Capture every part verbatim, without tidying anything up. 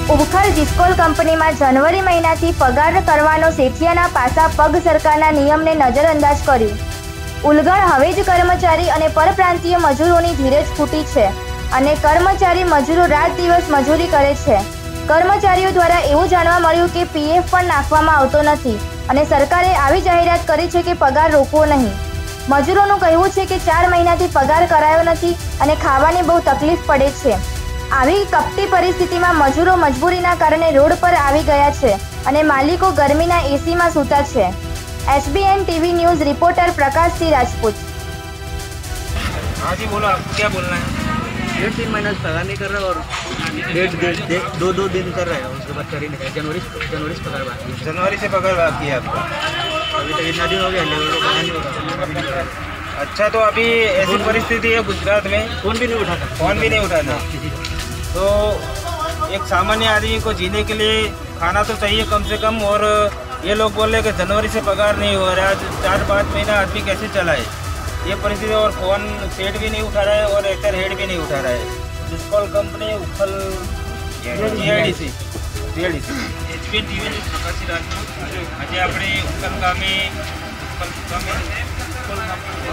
ઉબખર જિસ્કોલ કંપનીમાં જાન્યુઆરી મહિનાથી પગાર કરવાનો શેઠિયાના પાસા પગ સરકારના નિયમને નજરઅંદાજ કર્યું. ઉલગણ હવે જ કર્મચારી અને પરપ્રાંતીય મજૂરોની ધીરજ ફૂટી છે અને કર્મચારી મજૂરો રાત દિવસ મજૂરી કરે છે. કર્મચારીઓ દ્વારા એવું જાણવા મળ્યું કે પીએફ પણ નાખવામાં આવતો નથી અને સરકારે આવી જાહેરાત કરી છે કે પગાર રોકવો નહીં. મજૂરોનું કહેવું છે કે ચાર મહિનાથી પગાર કરાયો નથી અને ખાવાની બહુ તકલીફ પડે છે. આવી કપટી પરિસ્થિતિમાં મજૂરો મજબૂરીના કારણે રોડ પર આવી ગયા છે અને માલિકો ગરમીના એસીમાં સૂતા છે. SBN TV news reporter Prakash Singh Rajput. हाँ जी बोलो, आपको क्या बोलना है? डेढ़ तीन महीना से पगार नहीं कर रहा और डेढ़ डेढ़ दो दो दिन कर रहा है, उसके बाद कर ही नहीं। जनवरी जनवरी से पगार बाकी है। जनवरी से पगार बाकी है आपका? अभी तक इतना दिन हो गया, लेबर को पता नहीं होगा। अच्छा, तो अभी ऐसी परिस्थिति है गुजरात में, फोन भी नहीं उठाता फोन भी नहीं उठाता। तो एक सामान्य आदमी को जीने के लिए खाना तो चाहिए कम से कम, और ये लोग बोल रहे कि जनवरी से पगार नहीं हो रहा है। चार पाँच महीना आदमी कैसे चलाए ये परिस्थिति, और फोन सेट भी नहीं उठा रहा है और एयर हेड भी नहीं उठा रहा है। जिस्कोल company Ukhal GIDC GIDC SBN TV news Prakash Singh Rajput. आज આપણે ઉખલ ગામે ઉખલ ગામે जिस्कोल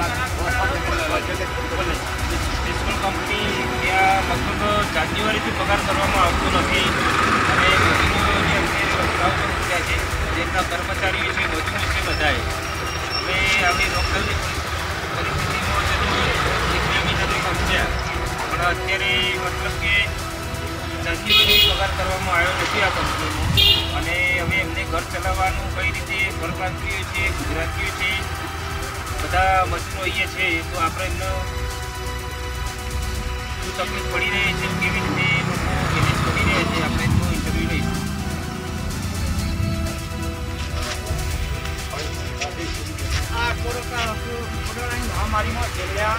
કંપની ત્યાં લગભગ જાન્યુઆરીથી પગાર કરવામાં આવતો નથી અને મજૂરોની અંતે રસ્તાઓ પર ઉઠ્યા છે. જેમના કર્મચારીઓ છે, મજૂરો છે, બધાએ હવે આવી લોકલ પરિસ્થિતિમાં છે તો એક બે મહિના તો સમજ્યા, પણ અત્યારે મતલબ કે જાન્યુઆરી પગાર કરવામાં આવ્યો નથી આ કંપનીમાં અને હવે એમને ઘર ચલાવવાનું કઈ રીતે, પરપ્રાંતીયો છે, ગુજરાતીઓ છે, બધા મજૂરો અહીંયા છે, તો આપણે એમને શું તકલીફ પડી રહી છે, કેવી રીતે લોકો મેનેજ કરી રહ્યા છે, આપણે એમનો ઇન્ટરવ્યૂ લઈશું. આ કોરોનાની મહામારીમાં છેલ્લા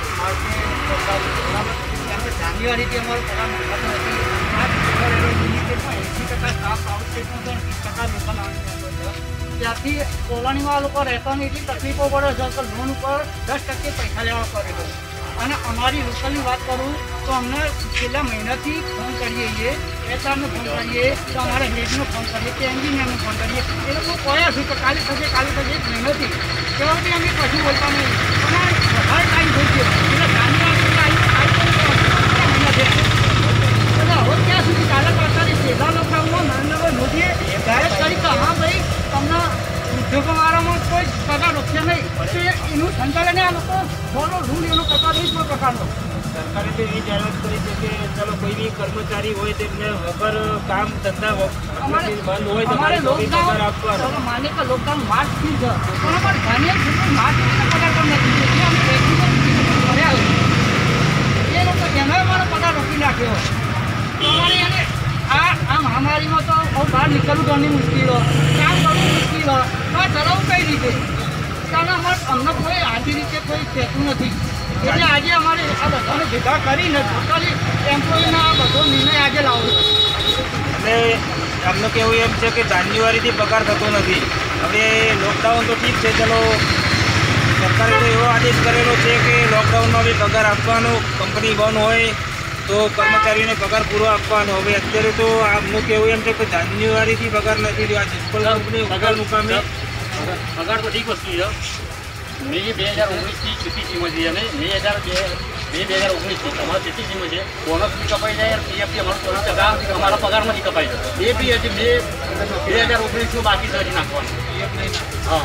જાન્યુઆરીથી અમારો પગાર મળતો નથી. આ એંસી ટકા સ્ટાફ આઉટસ્ટેટમાં પણ વીસ ટકા લોકલ આવે. ત્યાંથી કોલોનીમાં લોકો રહેવાની એટલી તકલીફો પડે છે કે લોન ઉપર દસ ટકે પૈસા લેવા પડે છે. અને અમારી લોકલની વાત કરું તો અમને છેલ્લા મહિનાથી ફોન કરીએ છીએ, એચઆરનો ફોન કરીએ તો અમારા હેડનો ફોન કરીએ કે એન્જિનિયરનો ફોન કરીએ, એ લોકો કહ્યા છે કે કાલે થશે કાલે થશે એક મહિનોથી, તેવા બી અમે કશું બોલતા નહીં. અને વધારે ટાઈમ થઈ ગયો એટલે જાન્યુઆરી મહિના છે એટલે હવે ત્યાં સુધી કાલે કરતા પહેલા લોકડાઉનમાં નરેન્દ્રભાઈ મોદીએ જાહેર કરી કે હા ભાઈ તમને ઉદ્યોગવાળામાં કોઈ પગાર રોકશે નહીં, તો એનું સંચાલન આ લોકો ફોલો રૂલ એનો કરતા નહીં કોઈ પ્રકારનો. સરકારે તો એવી જાહેરાત કરી છે કે ચાલો કોઈ બી કર્મચારી હોય તેમને વગર કામ ધંધા બંધ હોય તો અમારે પગાર આપવાનો. માને કે લોકડાઉન માર્ચથી છે પણ અમારે જાન્યુઆરી માર્ચથી પગાર પણ નથી, એટલે અમે રેગ્યુલર ભર્યા એ લોકો એનો અમારો પગાર રોકી નાખ્યો. તો અમારે એને આ આ મહામારીમાં તો બહુ બહાર નીકળવું ઘણી મુશ્કેલો, કામ કરવું મુશ્કેલ, આ ચલાવવું કઈ રીતે, કારણ અમારે અમને કોઈ આજી રીતે કોઈ કહેતું નથી. એટલે આજે અમારે આ બધાને ભેગા કરીને ટોટલી એમ્પ્લોયના આ બધો નિર્ણય આજે લાવવો. એટલે એમનું કહેવું એમ છે કે જાન્યુઆરીથી પગાર થતો નથી. હવે લોકડાઉન તો ઠીક છે, ચલો સરકારે તો એવો આદેશ કરેલો છે કે લોકડાઉનમાં બી પગાર આપવાનો, કંપની બંધ હોય તો કર્મચારીઓને પગાર પૂરો આપવાનો. હવે અત્યારે તો આમનું કહેવું એમ છે કે જાન્યુઆરીથી પગાર નથી રહ્યો. આ જિસ્કોલ કંપની પગાર મુકામે પગાર તો ઠીક વસ્તુ છે. મેં બે હજાર ઓગણીસથી સીટીસીમાં છીએ અને બે હજાર બે બે બે હજાર ઓગણીસથી અમારા સીટીસીમાં છે. બોનસ બી કપાઈ જાય, પીએફથી અમારો ત્રણ ટકા અમારા પગારમાંથી કપાઈ જાય. એ બી હજી બે બે હજાર ઓગણીસનું બાકી છે હજી નાખવાનું. હા,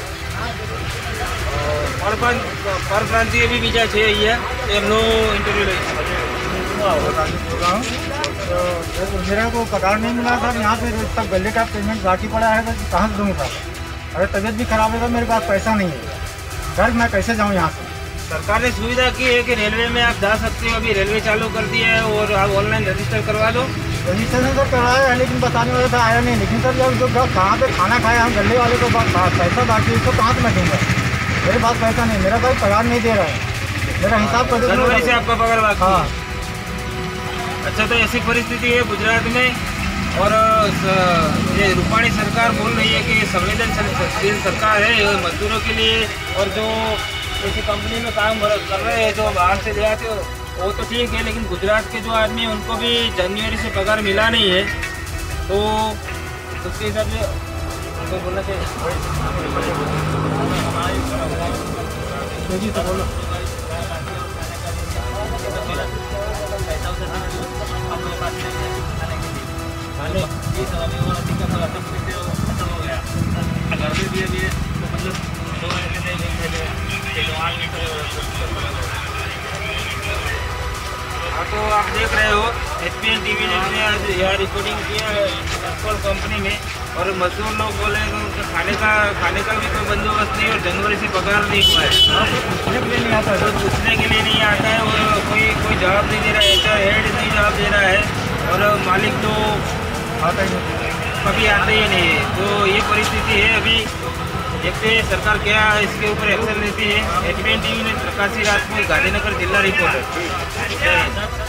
પરપ્રાંતીય બી બીજા છે અહીંયા, એમનું ઇન્ટરવ્યૂ લઈશું. तो मेरा को पगार नहीं मिला था, यहाँ पे तब गले का पेमेंट बाकी पड़ा है तो कहाँ से दूँगा? अगर तबीयत भी खराब है तो मेरे पास पैसा नहीं है, घर मैं कैसे जाऊँ यहाँ से? सरकार ने सुविधा की है कि रेलवे में आप जा सकते हो, अभी रेलवे चालू कर दिया है और आप ऑनलाइन रजिस्टर करवा दो. रजिस्ट्रेशन तो कराया है लेकिन बताने वाला था आया नहीं. लेकिन सर जब जो कहाँ पे खाना खाया हम गले वाले को पैसा बाकी उसको कहाँ से मैं दूँगा? मेरे पास पैसा नहीं, मेरा भाई पगार नहीं दे रहा है, मेरा हिसाब कर दो. जनवरी से आपका पगार बाकी? हाँ. अच्छा, तो ऐसी परिस्थिति है गुजरात में और ये रूपाणी सरकार बोल रही है कि संवेदनशील सरकार है मजदूरों के लिए, और जो किसी कंपनी में काम कर रहे हैं जो बाहर से ले आते हो वो तो ठीक है, लेकिन गुजरात के जो आदमी हैं उनको भी जनवरी से पगार मिला नहीं है, तो उसके हिसाब से तो बोलना चाहिए। तो बोलो हाँ, तो आप देख रहे हो एच पी एन टीवी ने यहाँ रिकॉर्डिंग किया एस्कॉल कंपनी में, और मजदूर लोग बोले तो उनका खाने का खाने का भी कोई बंदोबस्त नहीं, और जनवरी से पगार नहीं हुआ है, पूछने के लिए नहीं आता है, तो पूछने के लिए नहीं आता है, और कोई कोई जवाब नहीं दे रहा है, एच आर हेड नहीं जवाब दे रहा है, और मालिक तो आता ही कभी आता ही नहीं है। तो ये परिस्थिति है अभी। देखते हैं सरकार क्या इसके ऊपर एक्शन लेती है। एच पी एन टीवी ने प्रकाशी राजपूत, गांधीनगर जिला रिपोर्टर।